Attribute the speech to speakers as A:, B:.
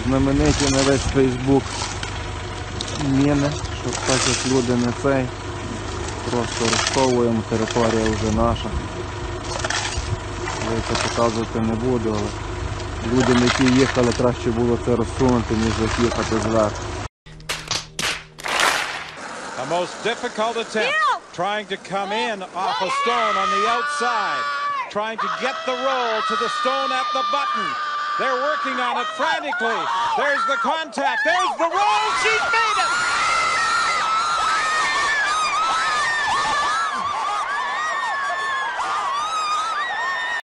A: знамениті на весь Фейсбук міни, щоб так як люди не цей. Просто розховуємо, територія вже наша. Я це показувати не буду, але людям, які їхали, краще було це розсунути, ніж їхати зверху.
B: A most difficult attempt, trying to come in off a stone on the outside, trying to get the roll to the stone at the button. They're working on it frantically. There's the contact. There's the roll. She's made it.